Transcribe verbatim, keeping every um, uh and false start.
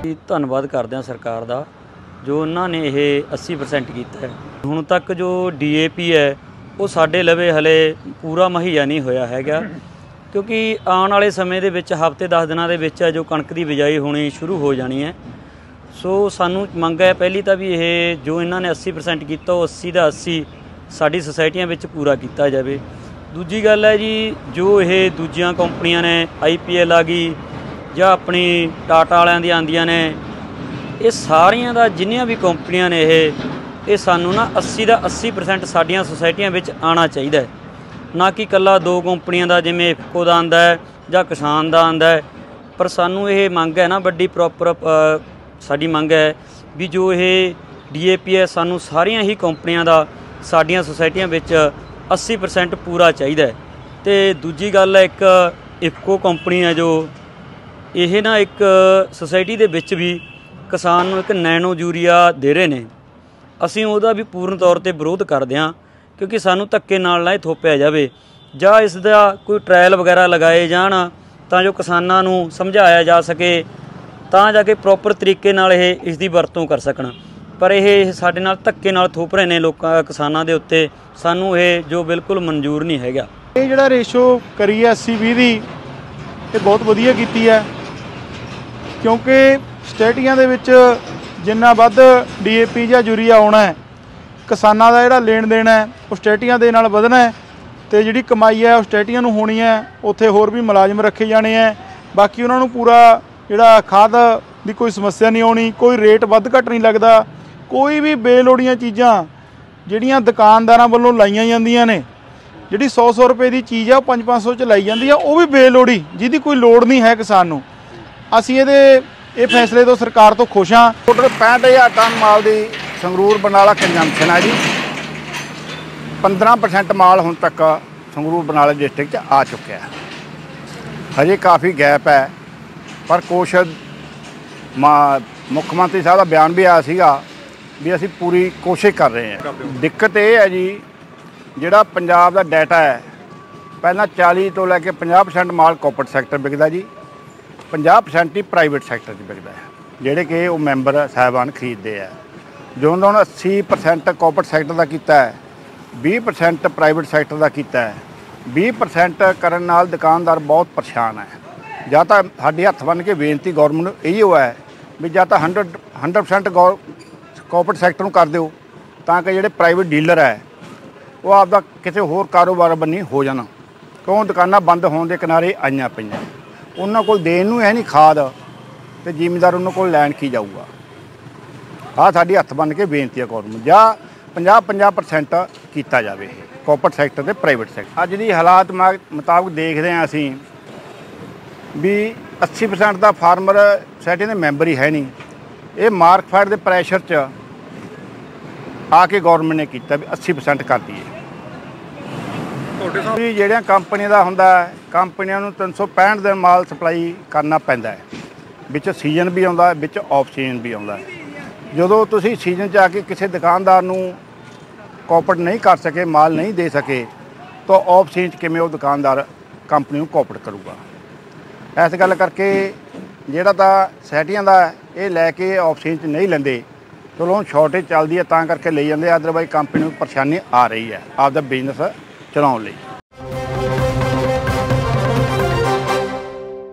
ਧੰਨਵਾਦ ਕਰਦੇ ਹਾਂ ਸਰਕਾਰ ਦਾ ਜੋ ਉਹਨਾਂ ਨੇ ਇਹ अस्सी परसेंट ਕੀਤਾ ਹੈ। ਹੁਣ ਤੱਕ ਜੋ ਡੀ ਏ ਪੀ ਹੈ ਉਹ ਸਾਡੇ ਲਵੇ ਹਲੇ ਪੂਰਾ ਮੁਹੱਈਆ ਨਹੀਂ ਹੋਇਆ ਹੈਗਾ, ਕਿਉਂਕਿ ਆਉਣ ਵਾਲੇ ਸਮੇਂ ਦੇ ਵਿੱਚ ਹਫ਼ਤੇ दस ਦਿਨਾਂ ਦੇ ਵਿੱਚ ਜੋ ਕਣਕ ਦੀ ਬਿਜਾਈ ਹੋਣੀ ਸ਼ੁਰੂ ਹੋ ਜਾਣੀ ਹੈ। ਸੋ ਸਾਨੂੰ ਮੰਗ ਹੈ ਪਹਿਲੀ ਤਾਂ ਵੀ ਇਹ ਜੋ ਇਹਨਾਂ ਨੇ अस्सी परसेंट ਕੀਤਾ ਉਹ अस्सी ਦਾ अस्सी ਸਾਡੀ ਸੁਸਾਇਟੀਆਂ ਵਿੱਚ ਪੂਰਾ ਕੀਤਾ ਜਾਵੇ। ਦੂਜੀ ਗੱਲ ਹੈ ਜੀ ਜੋ ਇਹ ਦੂਜੀਆਂ ਕੰਪਨੀਆਂ ਨੇ ਆਈ ਪੀ ਐਲ ਆ ਗਈ ਜਾਂ ਆਪਣੀ ਟਾਟਾ ਵਾਲਿਆਂ ਦੀਆਂ ਆਉਂਦੀਆਂ ਨੇ, ਇਹ ਸਾਰੀਆਂ ਦਾ ਜਿੰਨੀਆਂ ਵੀ ਕੰਪਨੀਆਂ ਨੇ ਇਹ ਇਹ ਸਾਨੂੰ ਨਾ अस्सी ਦਾ अस्सी परसेंट ਸਾਡੀਆਂ ਸੁਸਾਇਟੀਆਂ ਵਿੱਚ ਆਉਣਾ ਚਾਹੀਦਾ ਹੈ, ਨਾ ਕਿ ਇਕੱਲਾ ਦੋ ਕੰਪਨੀਆਂ ਦਾ ਜਿਵੇਂ ਇਫਕੋ ਦਾ ਆਉਂਦਾ ਹੈ ਜਾਂ ਕਿਸਾਨ ਦਾ ਆਉਂਦਾ ਹੈ। ਪਰ ਸਾਨੂੰ ਇਹ ਮੰਗ ਹੈ ਨਾ ਵੱਡੀ ਪ੍ਰੋਪਰ ਸਾਡੀ ਮੰਗ ਹੈ ਵੀ ਜੋ ਇਹ ਡੀ ਏ ਪੀ ਹੈ ਸਾਨੂੰ ਸਾਰੀਆਂ ਹੀ ਕੰਪਨੀਆਂ ਦਾ ਸਾਡੀਆਂ ਸੁਸਾਇਟੀਆਂ ਵਿੱਚ अस्सी परसेंट ਪੂਰਾ ਚਾਹੀਦਾ ਹੈ। ਅਤੇ ਦੂਜੀ ਗੱਲ ਹੈ ਇੱਕ ਇਫਕੋ ਕੰਪਨੀ ਹੈ ਜੋ ਇਹ ਨਾ ਇੱਕ ਸੁਸਾਇਟੀ ਦੇ ਵਿੱਚ ਵੀ ਕਿਸਾਨ ਨੂੰ ਇੱਕ ਨੈਨੋ ਯੂਰੀਆ ਦੇ ਰਹੇ ਨੇ। ਅਸੀਂ ਉਹਦਾ ਵੀ ਪੂਰਨ ਤੌਰ 'ਤੇ ਵਿਰੋਧ ਕਰਦੇ ਹਾਂ, ਕਿਉਂਕਿ ਸਾਨੂੰ ਧੱਕੇ ਨਾਲ ਨਾ ਇਹ ਥੋਪਿਆ ਜਾਵੇ ਜਾਂ ਇਸ ਦਾ ਕੋਈ ਟਰਾਇਲ ਵਗੈਰਾ ਲਗਾਏ ਜਾਣ ਤਾਂ ਜੋ ਕਿਸਾਨਾਂ ਨੂੰ ਸਮਝਾਇਆ ਜਾ ਸਕੇ, ਤਾਂ ਜਾ ਕੇ ਪ੍ਰੋਪਰ ਤਰੀਕੇ ਨਾਲ ਇਹ ਇਸ ਦੀ ਵਰਤੋਂ ਕਰ ਸਕਣ। ਪਰ ਇਹ ਸਾਡੇ ਨਾਲ ਧੱਕੇ ਨਾਲ ਥੋਪ ਰਹੇ ਨੇ ਲੋਕਾਂ ਕਿਸਾਨਾਂ ਦੇ ਉੱਤੇ, ਸਾਨੂੰ ਇਹ ਜੋ ਬਿਲਕੁਲ ਮਨਜ਼ੂਰ ਨਹੀਂ ਹੈਗਾ। ਇਹ ਜਿਹੜਾ ਰੇਸ਼ੋ ਕਰੀ ਹੈ अस्सी बीस ਦੀ ਇਹ ਬਹੁਤ ਵਧੀਆ ਕੀਤੀ ਹੈ, ਕਿਉਂਕਿ ਸਟੇਟੀਆਂ ਦੇ ਵਿੱਚ ਜਿੰਨਾ ਵੱਧ ਡੀ ਏ ਪੀ ਜਾਂ ਯੂਰੀਆ ਆਉਣਾ ਹੈ ਕਿਸਾਨਾਂ ਦਾ ਜਿਹੜਾ ਲੈਣ ਦੇਣ ਹੈ ਉਹ ਸਟੇਟੀਆਂ ਦੇ ਨਾਲ ਵਧਣਾ ਹੈ, ਅਤੇ ਜਿਹੜੀ ਕਮਾਈ ਹੈ ਉਹ ਸਟੇਟੀਆਂ ਨੂੰ ਹੋਣੀ ਹੈ। ਉੱਥੇ ਹੋਰ ਵੀ ਮੁਲਾਜ਼ਮ ਰੱਖੇ ਜਾਣੇ ਹੈ, ਬਾਕੀ ਉਹਨਾਂ ਨੂੰ ਪੂਰਾ ਜਿਹੜਾ ਖਾਦ ਦੀ ਕੋਈ ਸਮੱਸਿਆ ਨਹੀਂ ਆਉਣੀ, ਕੋਈ ਰੇਟ ਵੱਧ ਘੱਟ ਨਹੀਂ ਲੱਗਦਾ, ਕੋਈ ਵੀ ਬੇਲੋੜੀਆਂ ਚੀਜ਼ਾਂ ਜਿਹੜੀਆਂ ਦੁਕਾਨਦਾਰਾਂ ਵੱਲੋਂ ਲਾਈਆਂ ਜਾਂਦੀਆਂ ਨੇ, ਜਿਹੜੀ ਸੌ ਸੌ ਰੁਪਏ ਦੀ ਚੀਜ਼ ਆ ਉਹ ਪੰਜ ਪੰਜ ਸੌ 'ਚ ਲਾਈ ਜਾਂਦੀ ਆ, ਉਹ ਵੀ ਬੇਲੋੜੀ ਜਿਹਦੀ ਕੋਈ ਲੋੜ ਨਹੀਂ ਹੈ ਕਿਸਾਨ ਨੂੰ। ਅਸੀਂ ਇਹਦੇ ਇਹ ਫੈਸਲੇ ਤੋਂ ਸਰਕਾਰ ਤੋਂ ਖੁਸ਼ ਹਾਂ। ਟੋਟਲ पैंठ हज़ार टन माल की संगरूर बरनाला कंजम्पशन है जी। पंद्रह परसेंट माल हुण तक संगरूर बरनाला डिस्ट्रिक्ट आ चुका है। हजे काफ़ी गैप है, पर कुछ मुख्यमंत्री साहब का बयान भी आया सीगा भी असी पूरी कोशिश कर रहे हैं। दिक्कत यह है जी जिहड़ा पंजाब का डाटा है पहला चालीस तो लैके पचास परसेंट माल कॉर्पोरेट सैक्टर बिकता जी, पचास परसेंट ही प्राइवेट सैक्टर बिकता है जिहड़े कि वो मैंबर साहिबान खरीदते हैं। जो उन्होंने अस्सी परसेंट कॉर्पोरेट सैक्टर का किया है, बीस परसेंट प्राइवेट सैक्टर का किया है, बीस परसेंट करन नाल दुकानदार बहुत परेशान है। ਜਾਂ ਤਾਂ ਸਾਡੀ ਹੱਥ ਬੰਨ੍ਹ ਕੇ ਬੇਨਤੀ ਗੌਰਮੈਂਟ ਨੂੰ ਇਹੀ ਹੋਇਆ ਹੈ ਵੀ ਜਾਂ ਤਾਂ हंड्रेड हंड्रेड परसेंट ਗੌ ਕੋਆਪਰੇਟ ਸੈਕਟਰ ਨੂੰ ਕਰ ਦਿਓ ਤਾਂ ਕਿ ਜਿਹੜੇ ਪ੍ਰਾਈਵੇਟ ਡੀਲਰ ਹੈ ਉਹ ਆਪਦਾ ਕਿਸੇ ਹੋਰ ਕਾਰੋਬਾਰ ਬੰਨੀ ਹੋ ਜਾਣ, ਕਿਉਂ ਦੁਕਾਨਾਂ ਬੰਦ ਹੋਣ ਦੇ ਕਿਨਾਰੇ ਆਈਆਂ ਪਈਆਂ। ਉਹਨਾਂ ਕੋਲ ਦੇਣ ਨੂੰ ਹੈ ਨਹੀਂ ਖਾਦ, ਅਤੇ ਜ਼ਿਮੀਂਦਾਰ ਉਹਨਾਂ ਕੋਲ ਲੈਣ ਕੀ ਜਾਊਗਾ। ਆਹ ਸਾਡੀ ਹੱਥ ਬੰਨ੍ਹ ਕੇ ਬੇਨਤੀ ਹੈ ਗੌਰਮੈਂਟ ਜਾਂ ਪੰਜਾਹ ਪੰਜਾਹ ਪਰਸੈਂਟ ਕੀਤਾ ਜਾਵੇ ਇਹ ਕੋਆਪਰੇਟ ਸੈਕਟਰ ਅਤੇ ਪ੍ਰਾਈਵੇਟ ਸੈਕਟਰ। ਅੱਜ ਦੀ ਹਾਲਾਤ ਮੁਤਾਬਕ ਦੇਖਦੇ ਹਾਂ ਅਸੀਂ भी अस्सी परसेंट का फार्मर सोसाइटी के मैंबर ही है नहीं। ये मार्कफेड के प्रैशर च आके गौरमेंट ने किया भी अस्सी परसेंट कर दिए। जोड़िया कंपनी का होंगे कंपनियों को तीन सौ पैंठ दिन माल सप्लाई करना पैंदा है, विच सीजन भी आता है, विच ऑफ सीजन भी आता है। जो तुसी सीजन च आके किसी दुकानदार को कोऑपरेट नहीं कर सके, माल नहीं दे सके, तो ऑफ सीजन किमें वो दुकानदार कंपनी को कोऑपरेट करूँगा। इस गल करके जोड़ा तो सोसाइटियां का ये लैके ऑप्शन च नहीं लेंदे, चलो हम शॉर्टेज चलती है तां करके ले जाते, अदरवाइज कंपनी को परेशानी आ रही है आपका बिजनेस चलाने लई।